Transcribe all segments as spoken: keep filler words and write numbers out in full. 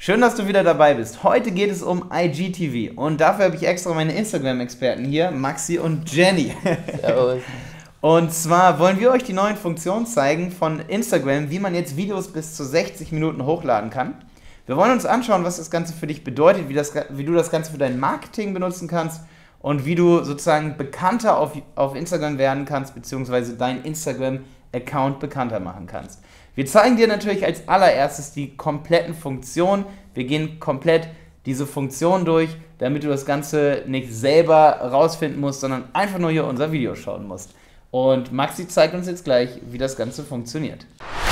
Schön, dass du wieder dabei bist. Heute geht es um I G T V und dafür habe ich extra meine Instagram-Experten hier, Maxi und Jenny. Servus. Und zwar wollen wir euch die neuen Funktionen zeigen von Instagram, wie man jetzt Videos bis zu sechzig Minuten hochladen kann. Wir wollen uns anschauen, was das Ganze für dich bedeutet, wie, das, wie du das Ganze für dein Marketing benutzen kannst und wie du sozusagen bekannter auf, auf Instagram werden kannst, beziehungsweise deinen Instagram-Account bekannter machen kannst. Wir zeigen dir natürlich als allererstes die kompletten Funktionen. Wir gehen komplett diese Funktion durch, damit du das Ganze nicht selber rausfinden musst, sondern einfach nur hier unser Video schauen musst. Und Maxi zeigt uns jetzt gleich, wie das Ganze funktioniert.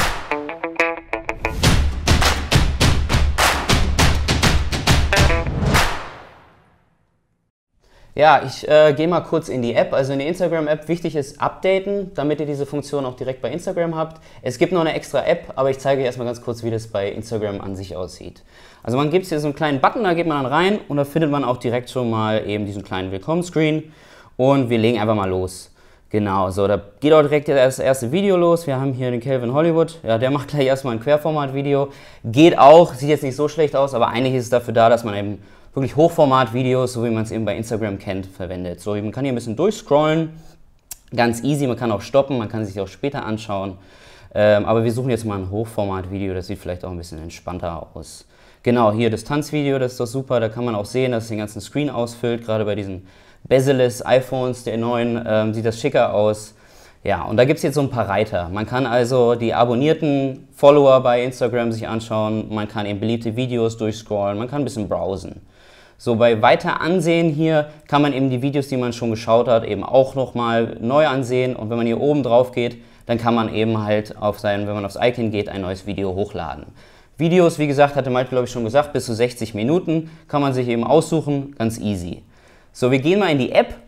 Ja, ich äh, gehe mal kurz in die App, also in die Instagram-App. Wichtig ist updaten, damit ihr diese Funktion auch direkt bei Instagram habt. Es gibt noch eine extra App, aber ich zeige euch erstmal ganz kurz, wie das bei Instagram an sich aussieht. Also man gibt hier so einen kleinen Button, da geht man dann rein und da findet man auch direkt schon mal eben diesen kleinen Willkommen-Screen und wir legen einfach mal los. Genau, so, da geht auch direkt das erste Video los. Wir haben hier den Calvin Hollywood, ja, der macht gleich erstmal ein Querformat-Video. Geht auch, sieht jetzt nicht so schlecht aus, aber eigentlich ist es dafür da, dass man eben wirklich Hochformat-Videos, so wie man es eben bei Instagram kennt, verwendet. So, man kann hier ein bisschen durchscrollen, ganz easy, man kann auch stoppen, man kann sich auch später anschauen. Ähm, aber wir suchen jetzt mal ein Hochformat-Video, das sieht vielleicht auch ein bisschen entspannter aus. Genau, hier das Tanzvideo, das ist doch super, da kann man auch sehen, dass es den ganzen Screen ausfüllt, gerade bei diesen Bezel-less iPhones, der neuen, ähm, sieht das schicker aus. Ja, und da gibt es jetzt so ein paar Reiter. Man kann also die abonnierten Follower bei Instagram sich anschauen, man kann eben beliebte Videos durchscrollen, man kann ein bisschen browsen. So, bei Weiter ansehen hier kann man eben die Videos, die man schon geschaut hat, eben auch nochmal neu ansehen. Und wenn man hier oben drauf geht, dann kann man eben halt auf sein, wenn man aufs Icon geht, ein neues Video hochladen. Videos, wie gesagt, hatte Malte, glaube ich, schon gesagt, bis zu sechzig Minuten kann man sich eben aussuchen, ganz easy. So, wir gehen mal in die App.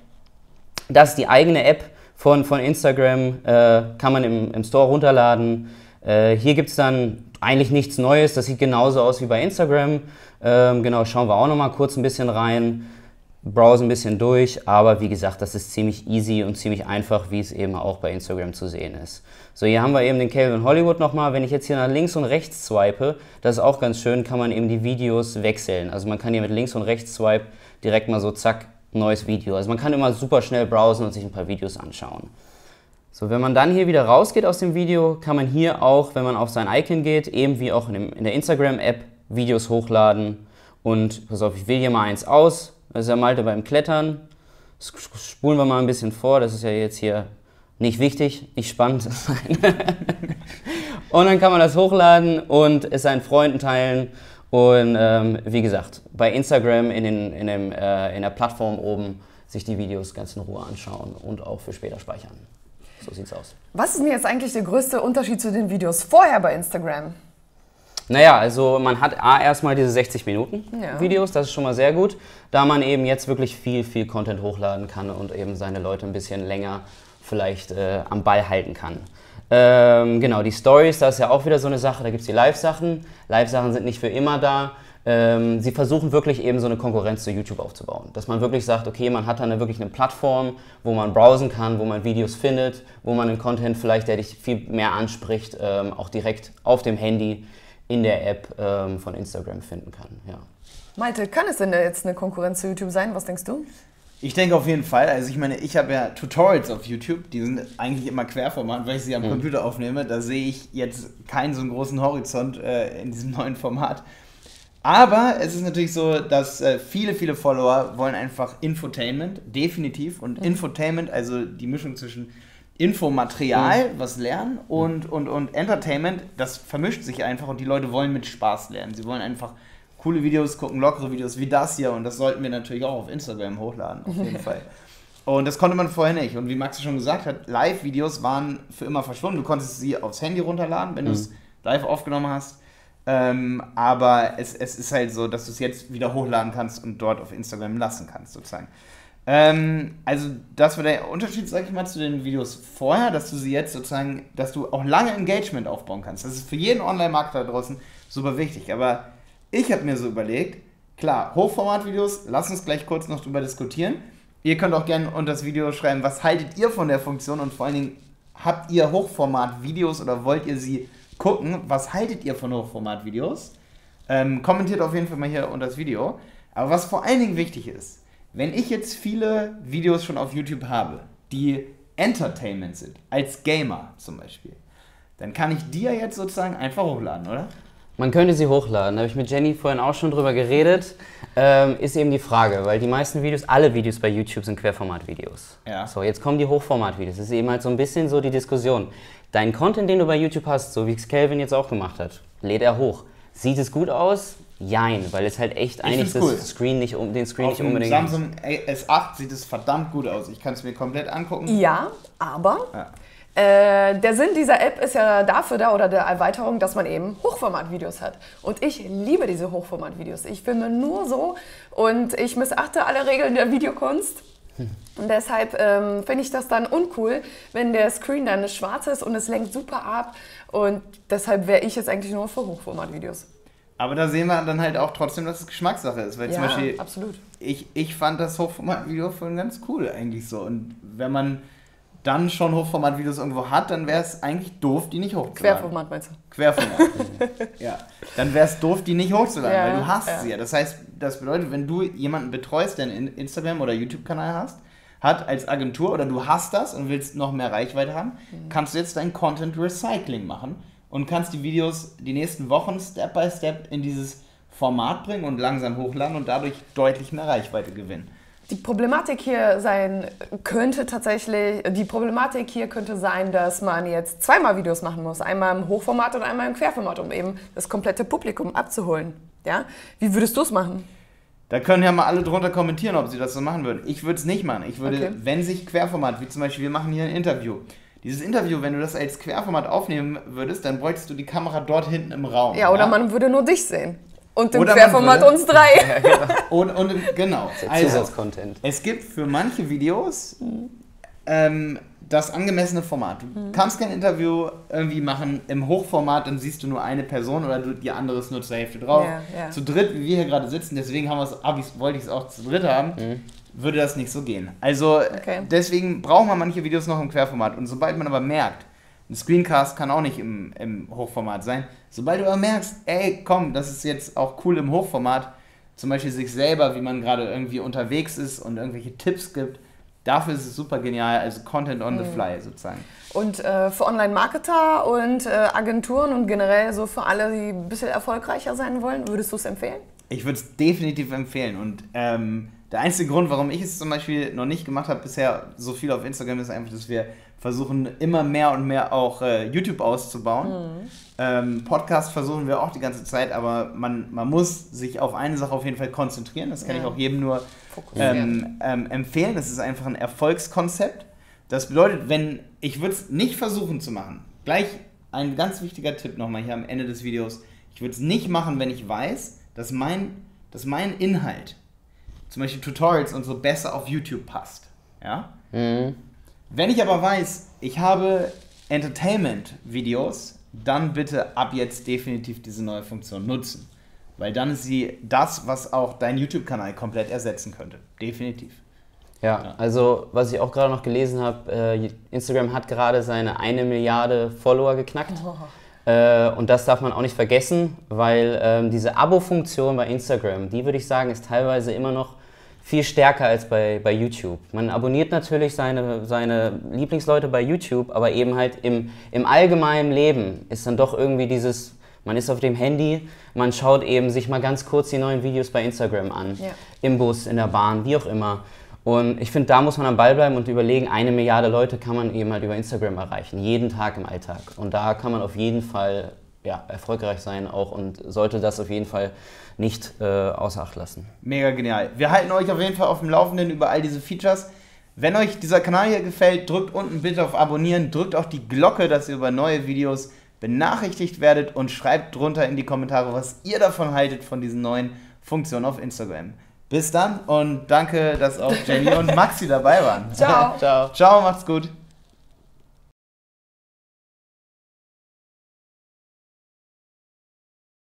Das ist die eigene App von, von Instagram, äh, kann man im, im Store runterladen. Äh, hier gibt es dann eigentlich nichts Neues, das sieht genauso aus wie bei Instagram. Ähm, genau, schauen wir auch noch mal kurz ein bisschen rein, browsen ein bisschen durch, aber wie gesagt, das ist ziemlich easy und ziemlich einfach, wie es eben auch bei Instagram zu sehen ist. So, hier haben wir eben den Calvin Hollywood nochmal. Wenn ich jetzt hier nach links und rechts swipe, das ist auch ganz schön, kann man eben die Videos wechseln. Also man kann hier mit links und rechts swipe direkt mal so zack, neues Video. Also man kann immer super schnell browsen und sich ein paar Videos anschauen. So, wenn man dann hier wieder rausgeht aus dem Video, kann man hier auch, wenn man auf sein Icon geht, eben wie auch in, dem, in der Instagram-App, Videos hochladen. Und pass auf, ich wähle hier mal eins aus. Das ist ja Malte beim Klettern. Spulen wir mal ein bisschen vor, das ist ja jetzt hier nicht wichtig, nicht spannend. Und dann kann man das hochladen und es seinen Freunden teilen. Und ähm, wie gesagt, bei Instagram in, den, in, dem, äh, in der Plattform oben sich die Videos ganz in Ruhe anschauen und auch für später speichern. So sieht's aus. Was ist denn jetzt eigentlich der größte Unterschied zu den Videos vorher bei Instagram? Naja, also man hat A, erstmal diese sechzig Minuten Ja. Videos, das ist schon mal sehr gut, da man eben jetzt wirklich viel, viel Content hochladen kann und eben seine Leute ein bisschen länger vielleicht äh, am Ball halten kann. Ähm, genau, die Stories, das ist ja auch wieder so eine Sache, da gibt es die Live-Sachen. Live-Sachen sind nicht für immer da. Ähm, sie versuchen wirklich eben so eine Konkurrenz zu YouTube aufzubauen. Dass man wirklich sagt, okay, man hat da eine, wirklich eine Plattform, wo man browsen kann, wo man Videos findet, wo man den Content vielleicht, der dich viel mehr anspricht, ähm, auch direkt auf dem Handy in der App ähm, von Instagram finden kann. Ja. Malte, kann es denn jetzt eine Konkurrenz zu YouTube sein? Was denkst du? Ich denke auf jeden Fall. Also ich meine, ich habe ja Tutorials auf YouTube, die sind eigentlich immer Querformat, weil ich sie am mhm. Computer aufnehme. Da sehe ich jetzt keinen so einen großen Horizont äh, in diesem neuen Format. Aber es ist natürlich so, dass äh, viele, viele Follower wollen einfach Infotainment, definitiv. Und mhm. Infotainment, also die Mischung zwischen Infomaterial, mhm. was lernen, und, und, und Entertainment, das vermischt sich einfach und die Leute wollen mit Spaß lernen. Sie wollen einfach coole Videos gucken, lockere Videos wie das hier, und das sollten wir natürlich auch auf Instagram hochladen, auf jeden Fall. Und das konnte man vorher nicht. Und wie Maxi schon gesagt hat, Live-Videos waren für immer verschwunden. Du konntest sie aufs Handy runterladen, wenn mhm. du es live aufgenommen hast. Ähm, aber es, es ist halt so, dass du es jetzt wieder hochladen kannst und dort auf Instagram lassen kannst, sozusagen. Ähm, also das war der Unterschied, sag ich mal, zu den Videos vorher, dass du sie jetzt sozusagen, dass du auch lange Engagement aufbauen kannst. Das ist für jeden Online-Marketer da draußen super wichtig. Aber ich habe mir so überlegt, klar, Hochformat-Videos, lass uns gleich kurz noch drüber diskutieren. Ihr könnt auch gerne unter das Video schreiben, was haltet ihr von der Funktion, und vor allen Dingen, habt ihr Hochformat-Videos oder wollt ihr sie gucken? Was haltet ihr von Hochformat-Videos? Ähm, kommentiert auf jeden Fall mal hier unter das Video. Aber was vor allen Dingen wichtig ist, wenn ich jetzt viele Videos schon auf YouTube habe, die Entertainment sind, als Gamer zum Beispiel, dann kann ich die ja jetzt sozusagen einfach hochladen, oder? Man könnte sie hochladen, da habe ich mit Jenny vorhin auch schon drüber geredet, ähm, ist eben die Frage, weil die meisten Videos, alle Videos bei YouTube sind Querformat-Videos. Ja. So, jetzt kommen die Hochformat-Videos, das ist eben halt so ein bisschen so die Diskussion. Dein Content, den du bei YouTube hast, so wie es Kelvin jetzt auch gemacht hat, lädt er hoch. Sieht es gut aus? Jein, weil es halt echt eigentlich das cool. Screen nicht, um, den Screen Auf nicht dem unbedingt... Samsung S acht sieht es verdammt gut aus. Ich kann es mir komplett angucken. Ja, aber Ja. äh, der Sinn dieser App ist ja dafür da, oder der Erweiterung, dass man eben Hochformat-Videos hat. Und ich liebe diese Hochformat-Videos. Ich filme nur so und ich missachte alle Regeln der Videokunst. Und deshalb ähm, finde ich das dann uncool, wenn der Screen dann schwarz ist und es lenkt super ab. Und deshalb wäre ich jetzt eigentlich nur für Hochformat-Videos. Aber da sehen wir dann halt auch trotzdem, dass es Geschmackssache ist. Weil Ja, zum Beispiel, absolut. ich, ich fand das Hochformat-Video von ganz cool eigentlich so. Und wenn man dann schon Hochformat-Videos irgendwo hat, dann wäre es eigentlich doof, die nicht hochzuladen. Querformat meinst du? Querformat. Ja. Dann wäre es doof, die nicht hochzuladen, Ja, weil du hast ja. sie ja. Das heißt, das bedeutet, wenn du jemanden betreust, der einen Instagram- oder YouTube-Kanal hast, hat als Agentur oder du hast das und willst noch mehr Reichweite haben, mhm. kannst du jetzt dein Content Recycling machen und kannst die Videos die nächsten Wochen Step by Step in dieses Format bringen und langsam hochladen und dadurch deutlich mehr Reichweite gewinnen. Die Problematik hier sein könnte tatsächlich, die Problematik hier könnte sein, dass man jetzt zweimal Videos machen muss. Einmal im Hochformat und einmal im Querformat, um eben das komplette Publikum abzuholen. Ja? Wie würdest du es machen? Da können ja mal alle drunter kommentieren, ob sie das so machen würden. Ich würde es nicht machen. Ich würde, Okay. wenn sich Querformat, wie zum Beispiel wir machen hier ein Interview. Dieses Interview, wenn du das als Querformat aufnehmen würdest, dann bräuchtest du die Kamera dort hinten im Raum. Ja, oder man würde nur dich sehen. Und im Oder man Querformat würde- uns drei. Und, und genau. Der Also, Zusatzcontent. es gibt für manche Videos ähm, das angemessene Format. Du Mhm. kannst kein Interview irgendwie machen im Hochformat, dann siehst du nur eine Person oder du, die andere ist nur zur Hälfte drauf. Ja, ja. Zu dritt, wie wir hier gerade sitzen, deswegen haben wir's, hab ich's, wollte ich es auch zu dritt haben, würde das nicht so gehen. Also Okay. deswegen braucht man manche Videos noch im Querformat. Und sobald man aber merkt, ein Screencast kann auch nicht im, im Hochformat sein, sobald du aber merkst, ey, komm, das ist jetzt auch cool im Hochformat, zum Beispiel sich selber, wie man gerade irgendwie unterwegs ist und irgendwelche Tipps gibt, dafür ist es super genial, also Content on the fly sozusagen. Und äh, für Online-Marketer und äh, Agenturen und generell so für alle, die ein bisschen erfolgreicher sein wollen, würdest du es empfehlen? Ich würde es definitiv empfehlen und ähm, der einzige Grund, warum ich es zum Beispiel noch nicht gemacht habe bisher so viel auf Instagram, ist einfach, dass wir versuchen immer mehr und mehr auch äh, YouTube auszubauen. Mhm. Ähm, Podcast versuchen wir auch die ganze Zeit, aber man, man muss sich auf eine Sache auf jeden Fall konzentrieren. Das kann Ja. ich auch jedem nur Fokussieren. ähm, ähm, empfehlen. Das ist einfach ein Erfolgskonzept. Das bedeutet, wenn ich würde es nicht versuchen zu machen, gleich ein ganz wichtiger Tipp nochmal hier am Ende des Videos, ich würde es nicht machen, wenn ich weiß, dass mein, dass mein Inhalt, zum Beispiel Tutorials und so, besser auf YouTube passt. Ja? Mhm. Wenn ich aber weiß, ich habe Entertainment-Videos, dann bitte ab jetzt definitiv diese neue Funktion nutzen. Weil dann ist sie das, was auch dein YouTube-Kanal komplett ersetzen könnte. Definitiv. Ja, also was ich auch gerade noch gelesen habe, äh, Instagram hat gerade seine eine Milliarde Follower geknackt. Äh, und das darf man auch nicht vergessen, weil ähm, diese Abo-Funktion bei Instagram, die würde ich sagen, ist teilweise immer noch viel stärker als bei, bei YouTube. Man abonniert natürlich seine, seine Lieblingsleute bei YouTube, aber eben halt im, im allgemeinen Leben ist dann doch irgendwie dieses, man ist auf dem Handy, man schaut eben sich mal ganz kurz die neuen Videos bei Instagram an, Ja. im Bus, in der Bahn, wie auch immer. Und ich finde, da muss man am Ball bleiben und überlegen, eine Milliarde Leute kann man eben halt über Instagram erreichen, jeden Tag im Alltag. Und da kann man auf jeden Fall ja, erfolgreich sein auch und sollte das auf jeden Fall nicht äh, außer Acht lassen. Mega genial. Wir halten euch auf jeden Fall auf dem Laufenden über all diese Features. Wenn euch dieser Kanal hier gefällt, drückt unten bitte auf Abonnieren, drückt auch die Glocke, dass ihr über neue Videos benachrichtigt werdet und schreibt drunter in die Kommentare, was ihr davon haltet von diesen neuen Funktionen auf Instagram. Bis dann und danke, dass auch Jenny und Maxi dabei waren. Ciao. Ciao. Ciao, macht's gut.